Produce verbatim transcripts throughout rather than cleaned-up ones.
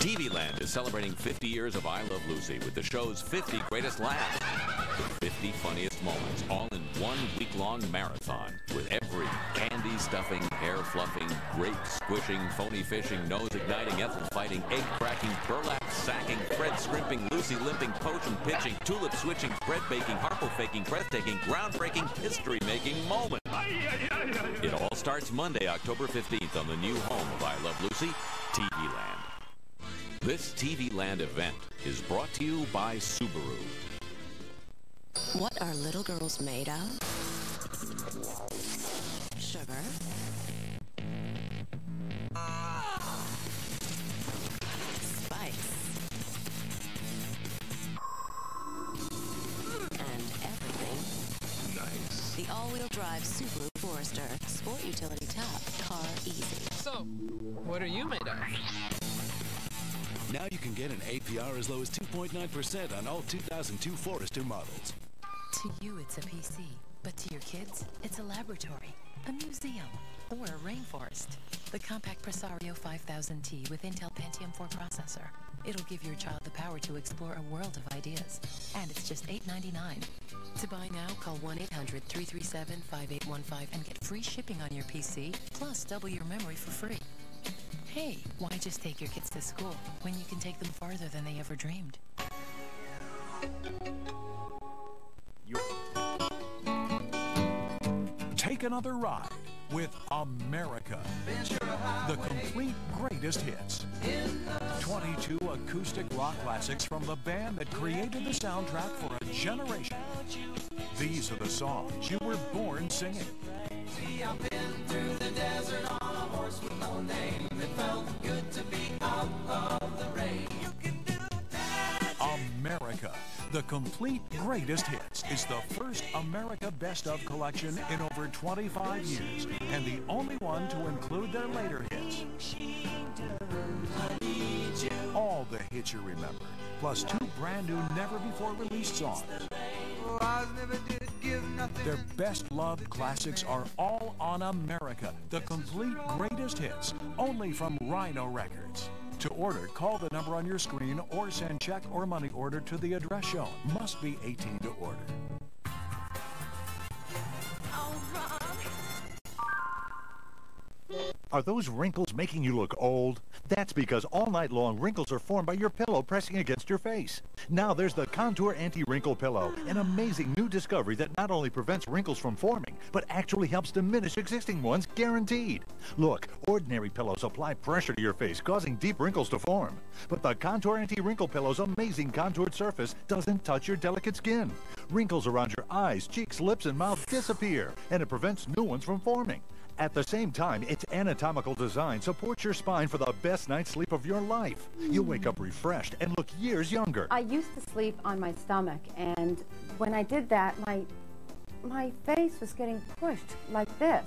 T V Land is celebrating fifty years of I Love Lucy with the show's fifty greatest laughs. The fifty funniest moments, all in one week-long marathon with every candy stuffing, hair fluffing, grape squishing, phony fishing, nose igniting, Ethel fighting, egg cracking, burlap sacking, Fred scrimping, Lucy limping, potion pitching, tulip switching, bread baking, harpo faking, breathtaking, groundbreaking, history-making moment. It all starts Monday, October fifteenth on the new home of I Love Lucy, T V Land. This T V Land event is brought to you by Subaru. What are little girls made of? Sugar. Spice. And everything. Nice. The all-wheel drive Subaru Forester. Sport utility top. Car easy. So, what are you made of? Now you can get an A P R as low as two point nine percent on all two thousand two Forester models. To you, it's a P C. But to your kids, it's a laboratory, a museum, or a rainforest. The compact Presario five thousand T with Intel Pentium four processor. It'll give your child the power to explore a world of ideas. And it's just eight ninety-nine. To buy now, call one eight hundred, three three seven, five eight one five and get free shipping on your P C, plus double your memory for free. Hey, why just take your kids to school when you can take them farther than they ever dreamed? Take another ride with America, the complete greatest hits. twenty-two acoustic rock classics from the band that created the soundtrack for a generation. These are the songs you were born singing. See, I've been through the desert on a horse with no name. It felt good to be out of the rain. You can do that. America, the complete greatest hits, is the first America Best Of collection in over twenty-five years, and the only one to include their later hits. All the hits you remember, plus two brand new, never-before-released songs. Their best-loved classics are all on America, the complete greatest hits, only from Rhino Records. To order, call the number on your screen or send check or money order to the address shown. Must be eighteen to order. Are those wrinkles making you look old? That's because all night long wrinkles are formed by your pillow pressing against your face. Now there's the Contour Anti-Wrinkle Pillow, an amazing new discovery that not only prevents wrinkles from forming, but actually helps diminish existing ones, guaranteed. Look, ordinary pillows apply pressure to your face, causing deep wrinkles to form. But the Contour Anti-Wrinkle Pillow's amazing contoured surface doesn't touch your delicate skin. Wrinkles around your eyes, cheeks, lips, and mouth disappear, and it prevents new ones from forming. At the same time, its anatomical design supports your spine for the best night's sleep of your life. You'll wake up refreshed and look years younger. I used to sleep on my stomach, and when I did that, my, my face was getting pushed like this.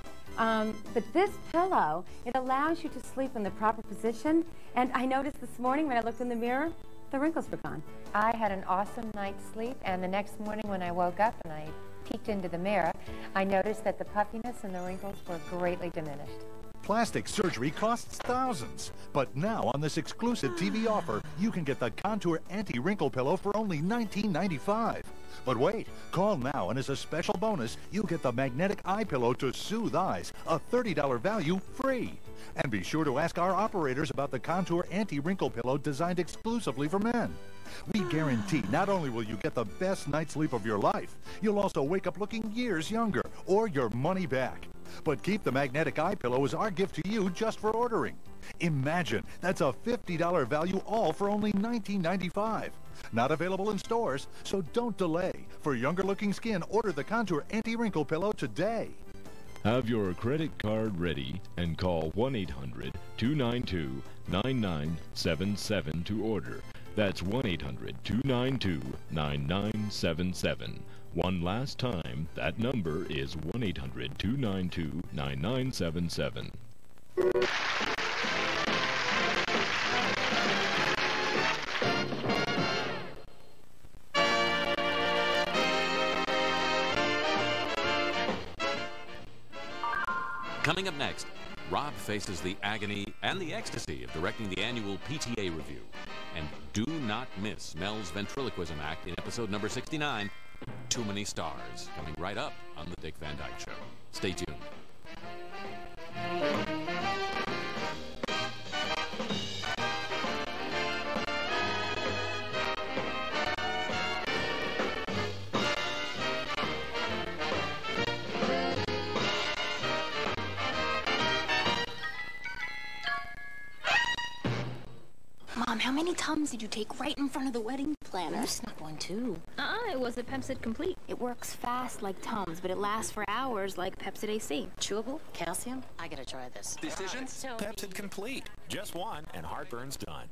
Um, but this pillow, it allows you to sleep in the proper position, and I noticed this morning when I looked in the mirror, the wrinkles were gone. I had an awesome night's sleep, and the next morning when I woke up and I peeked into the mirror, I noticed that the puffiness and the wrinkles were greatly diminished. Plastic surgery costs thousands, but now on this exclusive T V offer, you can get the Contour Anti-Wrinkle Pillow for only nineteen ninety-five. But wait, call now, and as a special bonus, you'll get the magnetic eye pillow to soothe eyes, a thirty dollar value, free. And be sure to ask our operators about the Contour Anti-Wrinkle Pillow designed exclusively for men. We guarantee not only will you get the best night's sleep of your life, you'll also wake up looking years younger, or your money back. But keep the magnetic eye pillow as our gift to you just for ordering. Imagine, that's a fifty dollar value, all for only nineteen ninety-five. Not available in stores, so don't delay. For younger looking skin, order the Contour Anti-Wrinkle Pillow today. Have your credit card ready and call one eight hundred, two nine two, nine nine seven seven to order. That's one eight hundred, two nine two, nine nine seven seven. One last time, that number is one eight hundred, two nine two, nine nine seven seven. Coming up next, Rob faces the agony and the ecstasy of directing the annual P T A review. And do not miss Mel's ventriloquism act in episode number sixty-nine, Too Many Stars, coming right up on the Dick Van Dyke Show. Stay tuned. Mom, how many Tums did you take right in front of the wedding planner? You snuck one too. Uh-uh, it was a Pepsid Complete. It works fast like Tums, but it lasts for hours like Pepsid A C. Chewable? Calcium? I gotta try this. Decisions? So Pepsid Complete. Just one, and heartburn's done.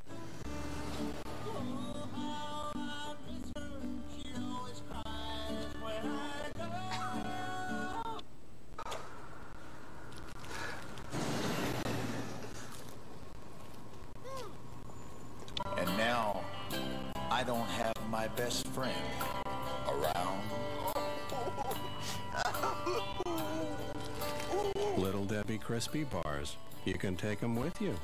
And now, I don't have my best friend around. Little Debbie Crispy Bars. You can take them with you.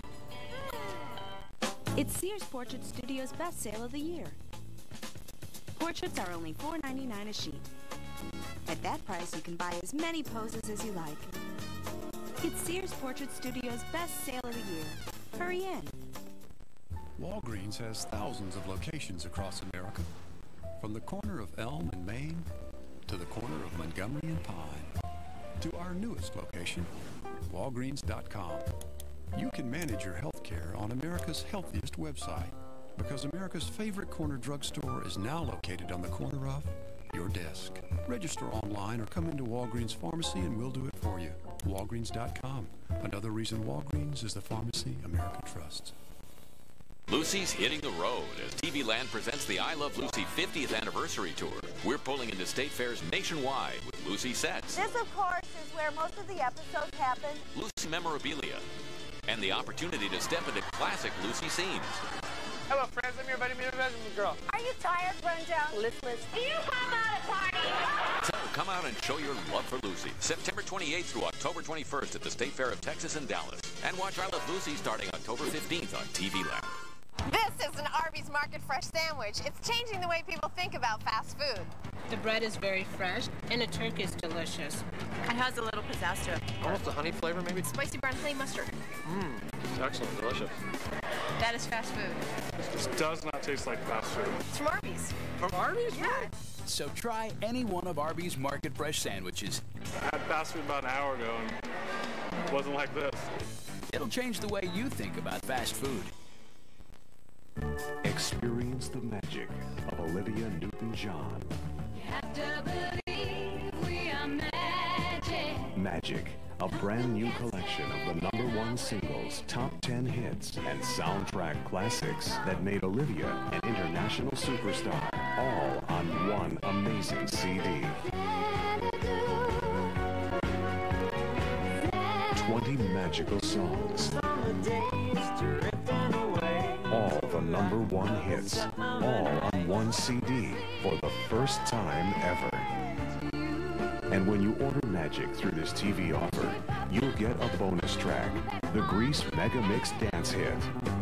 It's Sears Portrait Studio's best sale of the year. Portraits are only four ninety-nine a sheet. At that price, you can buy as many poses as you like. It's Sears Portrait Studio's best sale of the year. Hurry in. Walgreens has thousands of locations across America, from the corner of Elm and Main to the corner of Montgomery and Pine, to our newest location, Walgreens dot com. You can manage your health care on America's healthiest website, because America's favorite corner drugstore is now located on the corner of your desk. Register online or come into Walgreens Pharmacy and we'll do it for you. Walgreens dot com. Another reason Walgreens is the pharmacy America trusts. Lucy's hitting the road as T V Land presents the I Love Lucy fiftieth Anniversary Tour. We're pulling into state fairs nationwide with Lucy sets, This, of course, is where most of the episodes happen. Lucy memorabilia, and the opportunity to step into classic Lucy scenes. Hello, friends. I'm your buddy, me, the girl. Are you tired, run down, listless? Do you have out a party? So come out and show your love for Lucy. September twenty-eighth through October twenty-first at the State Fair of Texas in Dallas. And watch I Love Lucy starting October fifteenth on T V Land. This is an Arby's Market Fresh sandwich. It's changing the way people think about fast food. The bread is very fresh, and the turkey is delicious. It has a little pizzazz to it. Almost a honey flavor, maybe? Spicy brown honey mustard. Mmm, it's excellent, delicious. That is fast food. This does not taste like fast food. It's from Arby's. From Arby's? Yeah. So try any one of Arby's Market Fresh sandwiches. I had fast food about an hour ago, and it wasn't like this. It'll change the way you think about fast food. Experience the magic of Olivia Newton-John. You have to believe we are magic. Magic, a brand new collection of the number one singles, top ten hits, and soundtrack classics that made Olivia an international superstar, all on one amazing C D. twenty magical songs. All the number one hits, all on one C D for the first time ever. And when you order Magic through this T V offer, you'll get a bonus track, the Grease Mega Mix Dance Hit.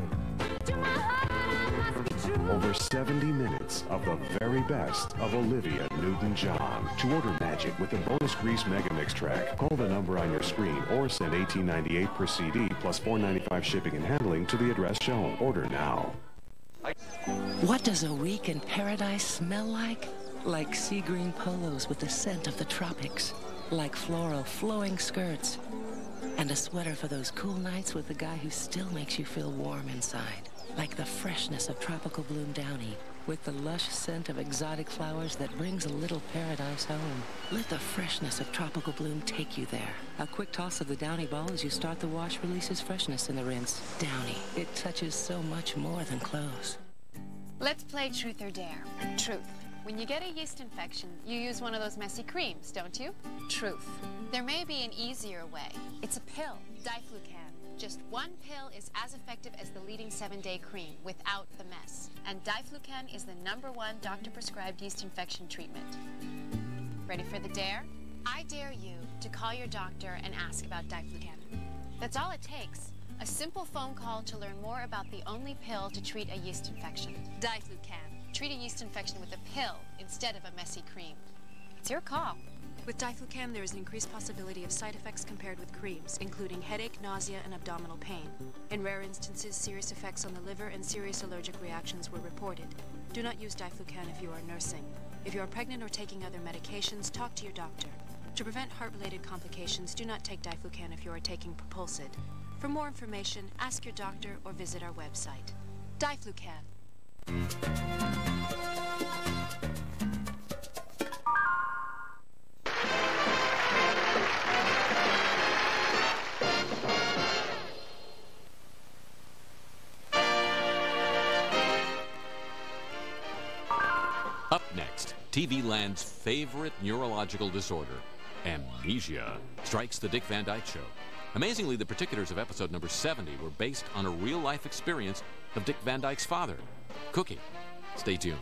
Over seventy minutes of the very best of Olivia Newton-John. To order Magic with the bonus Grease Mega Mix track, call the number on your screen or send eighteen ninety-eight per C D plus four ninety-five shipping and handling to the address shown. Order now. What does a week in paradise smell like? Like sea green polos with the scent of the tropics. Like floral flowing skirts. And a sweater for those cool nights with the guy who still makes you feel warm inside. Like the freshness of tropical bloom downy, with the lush scent of exotic flowers that brings a little paradise home. Let the freshness of tropical bloom take you there. A quick toss of the Downy ball as you start the wash releases freshness in the rinse. Downy, it touches so much more than clothes. Let's play Truth or Dare. Truth. When you get a yeast infection, you use one of those messy creams, don't you? Truth. There may be an easier way. It's a pill, Diflucan. Just one pill is as effective as the leading seven-day cream without the mess. And Diflucan is the number one doctor-prescribed yeast infection treatment. Ready for the dare? I dare you to call your doctor and ask about Diflucan. That's all it takes. A simple phone call to learn more about the only pill to treat a yeast infection. Diflucan. Treat a yeast infection with a pill instead of a messy cream. It's your call. With Diflucan, there is an increased possibility of side effects compared with creams, including headache, nausea, and abdominal pain. In rare instances, serious effects on the liver and serious allergic reactions were reported. Do not use Diflucan if you are nursing. If you are pregnant or taking other medications, talk to your doctor. To prevent heart-related complications, do not take Diflucan if you are taking Propulsid. For more information, ask your doctor or visit our website. Diflucan. Up next, T V Land's favorite neurological disorder, amnesia, strikes the Dick Van Dyke Show. Amazingly, the particulars of episode number seventy were based on a real-life experience of Dick Van Dyke's father, Cookie. Stay tuned.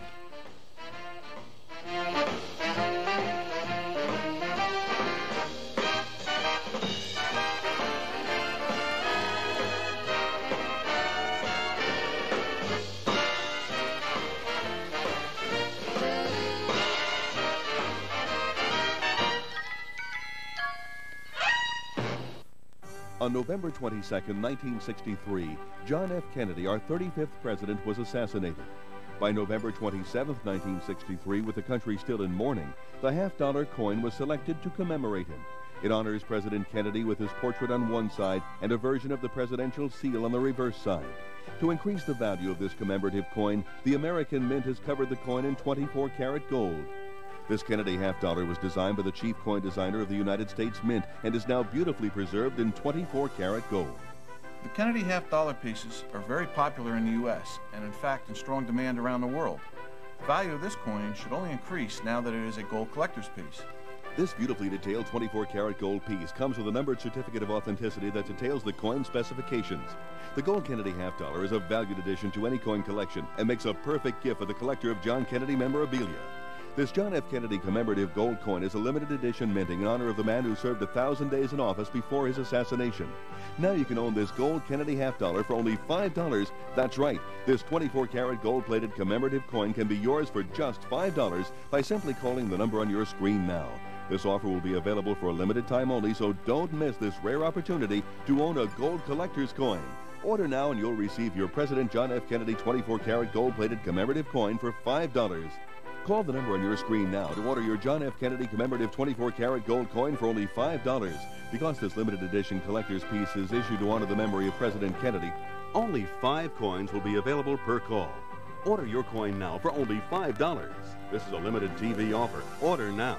On November twenty-second, nineteen sixty-three, John F. Kennedy, our thirty-fifth president, was assassinated. By November twenty-seventh, nineteen sixty-three, with the country still in mourning, the half-dollar coin was selected to commemorate him. It honors President Kennedy with his portrait on one side and a version of the presidential seal on the reverse side. To increase the value of this commemorative coin, the American Mint has covered the coin in twenty-four karat gold. This Kennedy half-dollar was designed by the chief coin designer of the United States Mint and is now beautifully preserved in twenty-four karat gold. The Kennedy half-dollar pieces are very popular in the U S and in fact in strong demand around the world. The value of this coin should only increase now that it is a gold collector's piece. This beautifully detailed twenty-four karat gold piece comes with a numbered certificate of authenticity that details the coin specifications. The Gold Kennedy half-dollar is a valued addition to any coin collection and makes a perfect gift for the collector of John Kennedy memorabilia. This John F. Kennedy commemorative gold coin is a limited edition minting in honor of the man who served a thousand days in office before his assassination. Now you can own this gold Kennedy half-dollar for only five dollars. That's right, this twenty-four karat gold-plated commemorative coin can be yours for just five dollars by simply calling the number on your screen now. This offer will be available for a limited time only, so don't miss this rare opportunity to own a gold collector's coin. Order now and you'll receive your President John F. Kennedy twenty-four karat gold-plated commemorative coin for five dollars. Call the number on your screen now to order your John F. Kennedy commemorative twenty-four karat gold coin for only five dollars. Because this limited edition collector's piece is issued to honor the memory of President Kennedy, only five coins will be available per call. Order your coin now for only five dollars. This is a limited T V offer. Order now.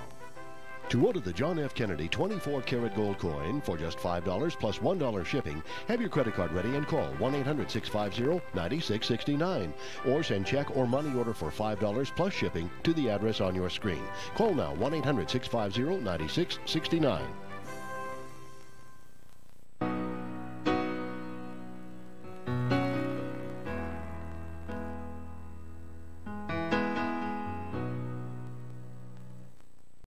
To order the John F. Kennedy twenty-four karat gold coin for just five dollars plus one dollar shipping, have your credit card ready and call one eight hundred, six five zero, nine six six nine or send check or money order for five dollars plus shipping to the address on your screen. Call now one eight hundred, six five zero, nine six six nine.